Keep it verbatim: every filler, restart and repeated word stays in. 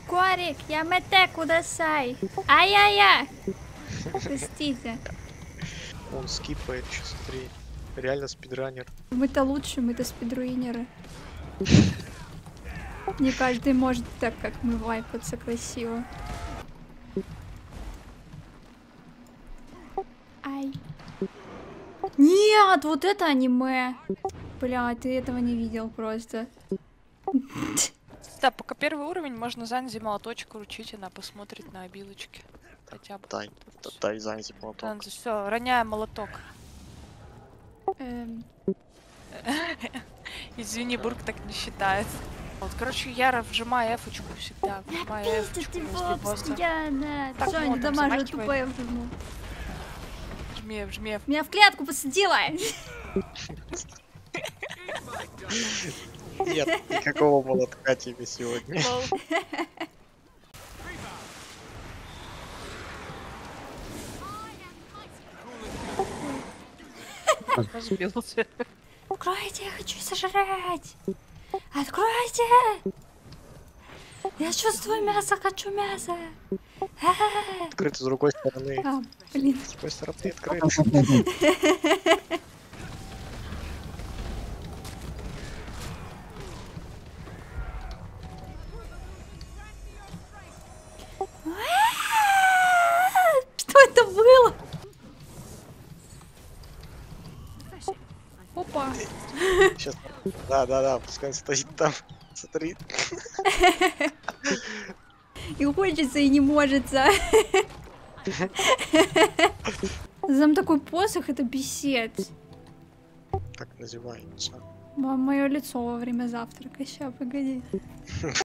Корик, я мете кудасай. Ай-яй-яй. Простите. Он скипает, еще смотри. Реально спидранер. Мы-то лучше, мы-то спидруинеры. Не каждый может так, как мы, вайпаться красиво. Ай. Нет, вот это аниме. Бля, ты этого не видел просто. Да, пока первый уровень, можно Занзи молоточек вручить, она посмотрит на обилочки. Хотя бы. Дай, дай Занзи молоток. Все, роняем молоток. Эм. Извини, Бург так не считает. Вот, короче, Яра, вжимай эфочку всегда. Вжимай Пиздец, эфочку ты возле боб, босса. постоянно. Так, Всё, ну, не там дамажу, замахивай. тупо я вжму. Жми, жми. Меня в клетку посадила. Нет, никакого молотка тебе сегодня. Разбился. Откройте, я хочу сожрать. Откройте. Я чувствую мясо, хочу мясо. Открыто с другой стороны. А, блин. С другой стороны открыто. Что это было? Опа. Сейчас. Да, да, да, пускай он стоит там. Смотри. И хочется, и не может. Там такой посох, это писец. Так называется. Мое лицо во время завтрака. Ща, погоди.